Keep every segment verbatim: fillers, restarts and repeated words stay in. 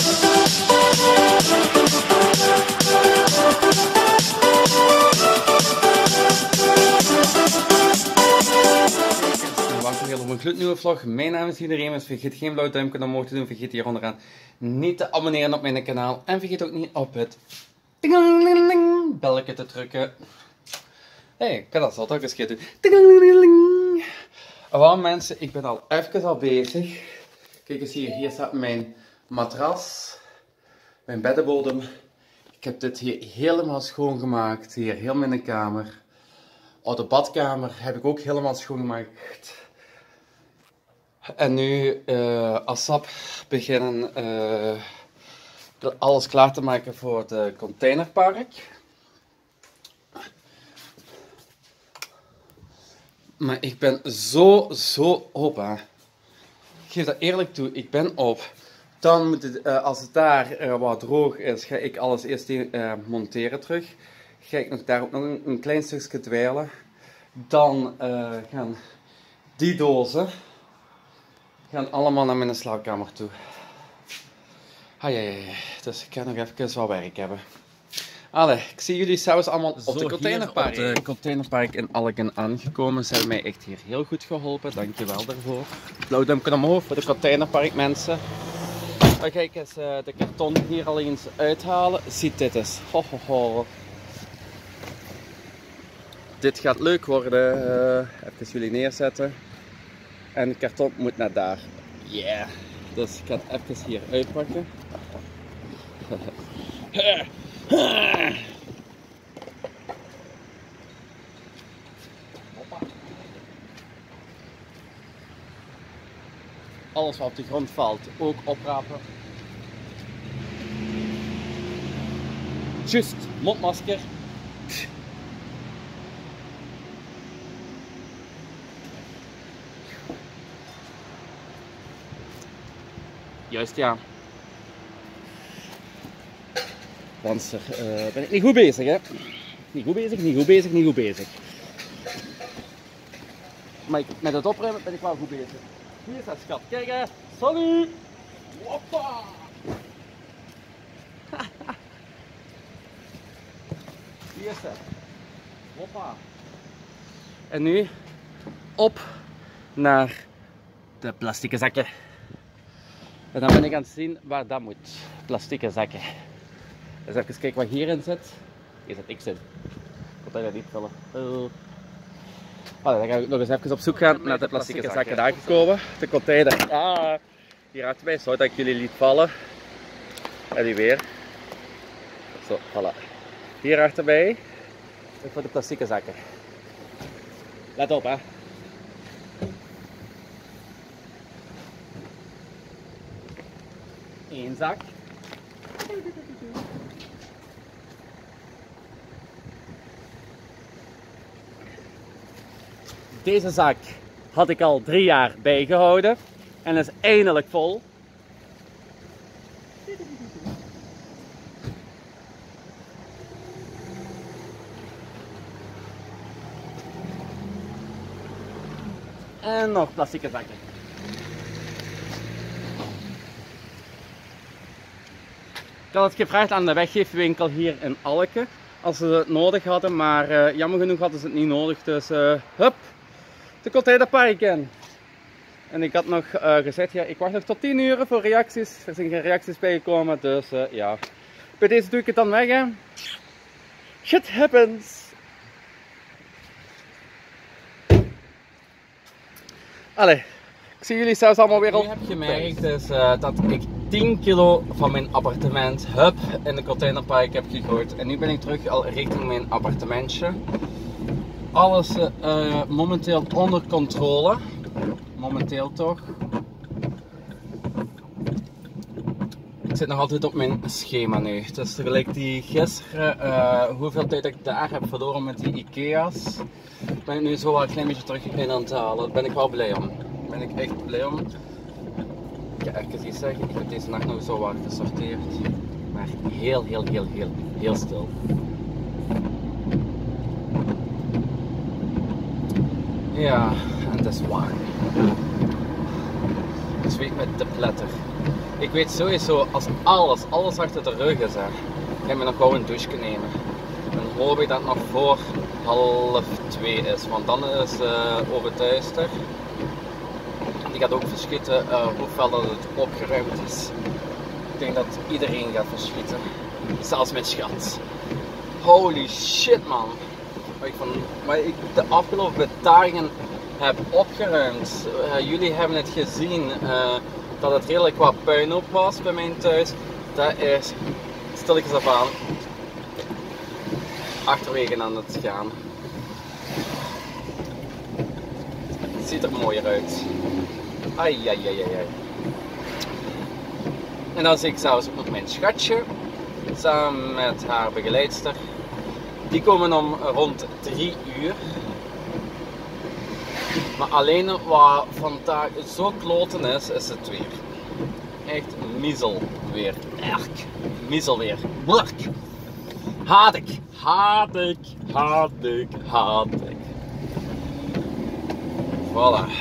Welkom weer op een gloednieuwe vlog. Mijn naam is Iedereen. Vergeet geen blauw duimpje omhoog te doen. Vergeet hier onderaan niet te abonneren op mijn kanaal. En vergeet ook niet op het belletje te drukken. Hé, hey, ik kan dat altijd eens doen. Wel mensen, ik ben al even al bezig. Kijk eens hier, hier staat mijn matras. Mijn beddenbodem. Ik heb dit hier helemaal schoongemaakt. Hier, heel mijn kamer. Oh, de badkamer heb ik ook helemaal schoongemaakt. En nu uh, ASAP beginnen uh, alles klaar te maken voor het containerpark. Maar ik ben zo, zo op. Hè. Ik geef dat eerlijk toe, ik ben op. Dan moet het, uh, als het daar uh, wat droog is, ga ik alles eerst uh, monteren terug. Ga ik nog daar ook nog een, een klein stukje dweilen. Dan uh, gaan die dozen gaan allemaal naar mijn slaapkamer toe. Ah, ja, ja, ja. Dus ik ga nog even wat werk hebben. Allee, ik zie jullie zelfs allemaal op de containerpark. Op de containerpark in Alken aangekomen. Ze hebben mij echt hier heel goed geholpen. Dankjewel daarvoor. Blauw duimpje omhoog voor de containerpark mensen. Dan ga ik eens uh, de karton hier al eens uithalen. Ziet dit eens. Ho, ho, ho. Dit gaat leuk worden. Uh, even jullie neerzetten. En het karton moet naar daar. Yeah. Dus ik ga het even hier uitpakken. Alles wat op de grond valt, ook oprapen. Just, mondmasker. Juist ja. Wanser, uh, ben ik niet goed bezig hè. Niet goed bezig, niet goed bezig, niet goed bezig. Maar ik, met het opruimen ben ik wel goed bezig. Hier is dat schat, kijk hè. Sorry. Hoppa. Hier is het. Hoppa. En nu op naar de plastieke zakken. En dan ben ik aan het zien waar dat moet. Plastieke zakken. Dus even kijken wat hierin zit. Hier zit niks in. Ik wil dat niet vullen. Uh. Oh, dan ga ik nog eens even op zoek gaan naar de plastieke zakken daar gekomen. De container. Ah, hier achter mij. Zo dat ik jullie liet vallen. En die weer. Zo, voilà. Hier achter mij. Voor de plastieke zakken. Let op hè. Eén zak. Deze zak had ik al drie jaar bijgehouden en is eindelijk vol. En nog plastieke zakken. Ik had het gevraagd aan de weggeefwinkel hier in Alken als ze het nodig hadden, maar uh, jammer genoeg hadden ze het niet nodig, dus uh, hup, de containerpark in. En ik had nog uh, gezegd, ja, ik wacht nog tot tien uur voor reacties, er zijn geen reacties bijgekomen, dus uh, ja, bij deze doe ik het dan weg hè. Shit happens! Allee. Ik zie jullie zelfs allemaal weer op. Nu heb je gemerkt dus, uh, dat ik tien kilo van mijn appartement hup, in de containerpark heb gegooid. En nu ben ik terug al richting mijn appartementje. Alles uh, momenteel onder controle. Momenteel toch. Ik zit nog altijd op mijn schema nu. Dus tegelijk die gisteren, uh, hoeveel tijd ik daar heb verloren met die Ikea's, ben ik nu zo wel een klein beetje terug in aan het halen. Daar ben ik wel blij om. Daar ben ik echt blij om. Ik ga even iets zeggen, ik heb deze nacht nog zo wat gesorteerd. Maar heel, heel, heel, heel, heel stil. Ja, en dat is waar. gezweet met de pletter. Ik weet sowieso, als alles, alles achter de rug is, hè, ga je nog gewoon een douche nemen. Dan hoop ik dat het nog voor half twee is, want dan is uh, overduister. Die gaat ook verschieten uh, hoe fel dat het opgeruimd is. Ik denk dat iedereen gaat verschieten, zelfs mijn schat. Holy shit man! Wat ik, van, wat ik de afgelopen dagen heb opgeruimd. Uh, jullie hebben het gezien uh, dat het redelijk wat puinhoop was bij mijn thuis. Dat is stilletjes af aan achterwege aan het gaan. Het ziet er mooier uit. Ai, ai, ai, ai. En dan zie ik zelfs ook mijn schatje samen met haar begeleidster. Die komen om rond drie uur. Maar alleen wat vandaag zo kloten is, is het weer. Echt miezel weer. Erg. Miezel weer. Blark. Haat ik. Haat ik. Haat ik. Haat ik. Voilà.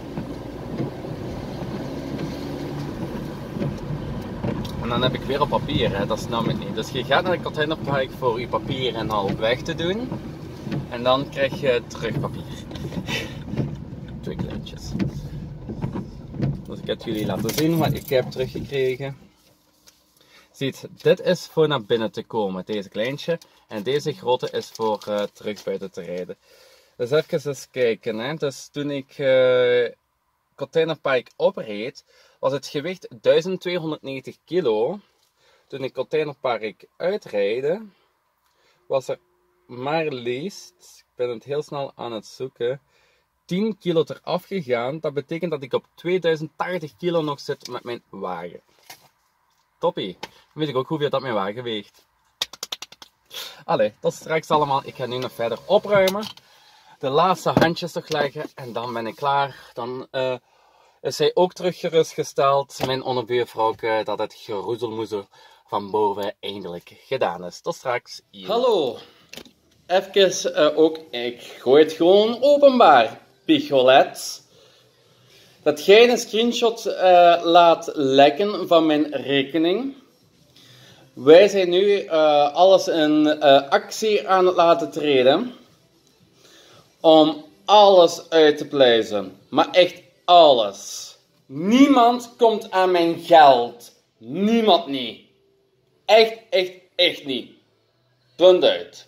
En dan heb ik weer op papier, hè. Dat snap ik niet. Dus je gaat naar de containerpark voor je papier en al weg te doen. En dan krijg je terug papier. Twee kleintjes. Dus ik heb jullie laten zien wat ik heb teruggekregen. Ziet, dit is voor naar binnen te komen, deze kleintje. En deze grote is voor uh, terug buiten te rijden. Dus even eens kijken. Hè. Dus toen ik uh, containerpark opreed, was het gewicht duizend tweehonderdnegentig kilo. Toen ik containerpark uitrijde, was er maar liefst, ik ben het heel snel aan het zoeken, tien kilo eraf gegaan. Dat betekent dat ik op tweeduizend tachtig kilo nog zit met mijn wagen. Toppie. Dan weet ik ook hoeveel dat mijn wagen weegt. Allee, dat is straks allemaal. Ik ga nu nog verder opruimen. De laatste handjes nog leggen en dan ben ik klaar. Dan uh, is hij ook terug gerustgesteld, mijn onderbuurvrouwke, dat het geroezelmoezel van boven eindelijk gedaan is. Tot straks. Hier. Hallo. Even uh, ook, ik gooi het gewoon openbaar. Picholet. Dat jij een screenshot uh, laat lekken van mijn rekening. Wij zijn nu uh, alles in uh, actie aan het laten treden. Om alles uit te pluizen. Maar echt alles. Niemand komt aan mijn geld. Niemand niet. Echt, echt, echt niet. Punt uit.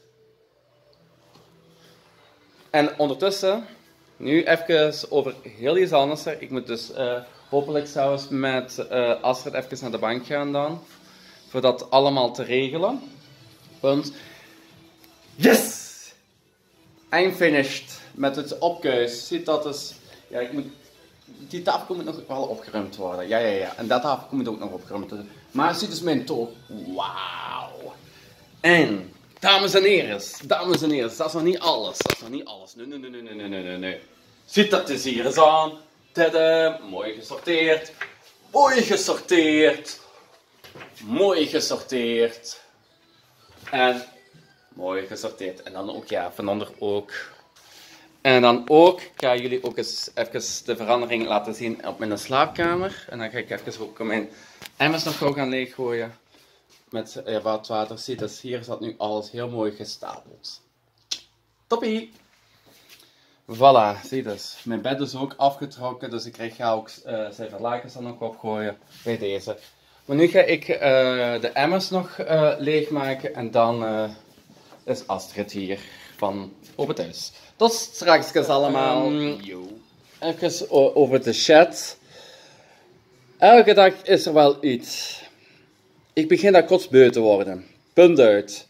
En ondertussen, nu even over heel iets anders. Ik moet dus uh, hopelijk zelfs met uh, Astrid even naar de bank gaan dan. Voor dat allemaal te regelen. Want, yes! I'm finished met het opkuis. Ziet dat is, ja ik moet, die tafel moet nog wel opgeruimd worden. Ja, ja, ja. En dat tafel moet ook nog opgeruimd worden. Maar ziet dus mijn toog. Wauw. En, dames en heren, dames en heren, dat is nog niet alles. Dat is nog niet alles. Nee, nee, nee, nee, nee, nee, nee, nee. Ziet dat is hier eens aan. Tada, mooi gesorteerd. Mooi gesorteerd. Mooi gesorteerd. En mooi gesorteerd. En dan ook, ja, van onder ook. En dan ook, ik ga jullie ook eens even de verandering laten zien op mijn slaapkamer. En dan ga ik even ook mijn emmers nog gauw gaan leeggooien. Met ja, wat water. Zie, dus hier zat nu alles heel mooi gestapeld. Toppie! Voilà, zie dus. Mijn bed is ook afgetrokken, dus ik ga ook uh, zijn verlakens dan ook opgooien bij deze. Maar nu ga ik uh, de emmers nog uh, leegmaken en dan uh, is Astrid hier van Open Thuis. Tot straks allemaal. Um, even over de chat. Elke dag is er wel iets. Ik begin daar kotsbeu te worden. Punt uit.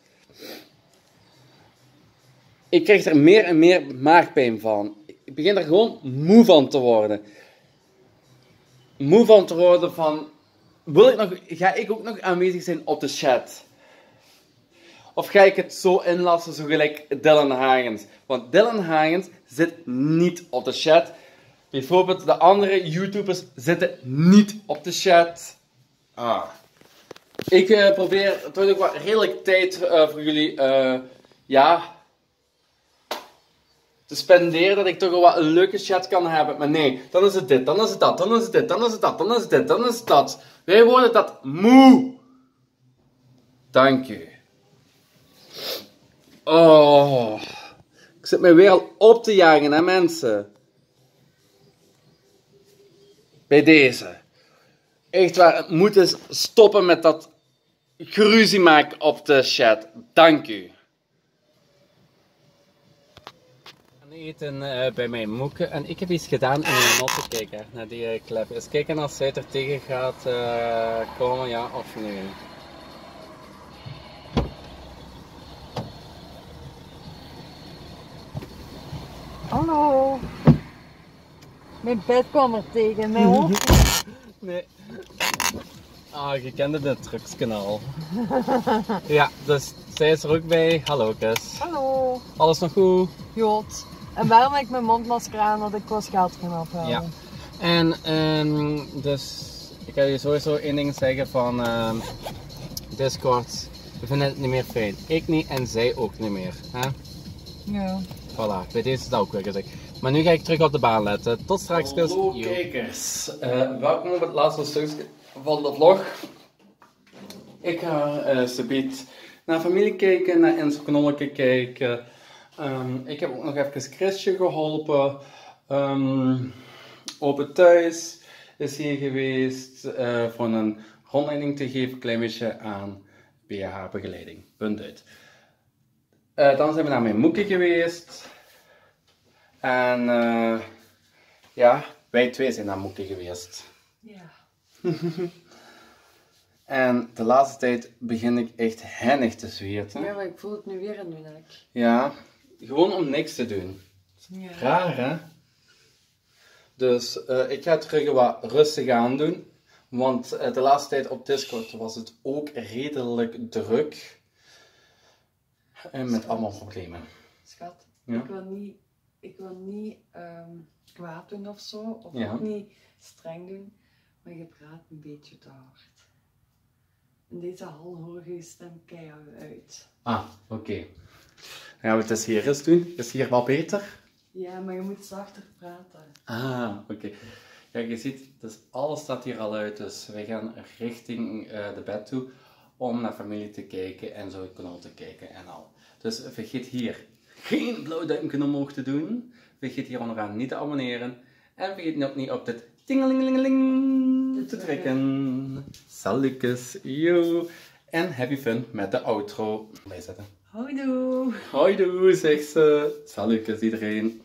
Ik krijg er meer en meer maagpijn van. Ik begin er gewoon moe van te worden. Moe van te worden van... Wil ik nog, ga ik ook nog aanwezig zijn op de chat? Of ga ik het zo inlassen, zo gelijk Dylan Hagens? Want Dylan Hagens zit niet op de chat. Bijvoorbeeld de andere YouTubers zitten niet op de chat. Ah. Ik uh, probeer toch ook wat redelijk tijd uh, voor jullie... Uh, ja... te spenderen, dat ik toch wel wat een leuke chat kan hebben. Maar nee, dan is het dit, dan is het dat, dan is het dit, dan is het dat, dan is het dit, dan is het dat. Wij worden dat moe. Dank u. Oh, ik zit me weer al op te jagen, hè mensen. Bij deze. Echt waar, het moet eens stoppen met dat geruzie maken op de chat. Dank u. Eten uh, bij mijn moeke en ik heb iets gedaan in mijn not te kijken naar die uh, clip. Eens kijken als zij er tegen gaat uh, komen, ja of nee. Hallo. Mijn bed kwam er tegen, mijn hoofd. Nee. Ah, je kende het truckskanaal. Ja, dus zij is er ook bij. Hallo Kus. Hallo. Alles nog goed? Jot. En waarom heb ik mijn mondmasker aan? Dat ik was geld kan afhalen. Ja. En um, dus ik ga je sowieso één ding zeggen van um, Discord. We vinden het niet meer fijn. Ik niet en zij ook niet meer. Hè? Ja. Voilà, bij deze is dat ook weer gezegd. Maar nu ga ik terug op de baan letten. Tot straks. Hallo kijkers, uh, welkom op het laatste stukje van de vlog. Ik ga uh, subiet naar familie kijken, naar Enzo Knolleke kijken. Um, ik heb ook nog even Chrisje geholpen. Um, Open Thuis is hier geweest uh, voor een rondleiding te geven, een klein beetje aan B H begeleiding. Punt uit. Uh, dan zijn we naar mijn moeke geweest. En uh, ja, wij twee zijn naar moeke geweest. Ja. En de laatste tijd begin ik echt hennig te zweten. Ja, maar ik voel het nu weer in mijn nek. Ja, gewoon om niks te doen. Ja. Raar hè? Dus uh, ik ga terug wat rustig aan doen. Want uh, de laatste tijd op Discord was het ook redelijk druk. En met allemaal problemen. Schat, Ja? ik wil niet, ik wil niet um, kwaad doen of zo. Of Ja. ook niet streng doen. Maar je praat een beetje te hard. In deze hal hoor je je stem keihard uit. Ah, oké. Okay. Dan gaan we het eens hier eens doen. Is hier wel beter? Ja, maar je moet zachter praten. Ah, oké. Okay. Ja, je ziet, dus alles staat hier al uit. Dus wij gaan richting uh, de bed toe om naar familie te kijken en zo knol te kijken en al. Dus vergeet hier geen blauw duimpje omhoog te doen. Vergeet hier onderaan niet te abonneren. En vergeet ook niet op dit tingelingelingeling te trekken. Salukes, yo. En happy fun met de outro. Bijzetten. Houdoe. Houdoe, zegt ze. Salukes iedereen.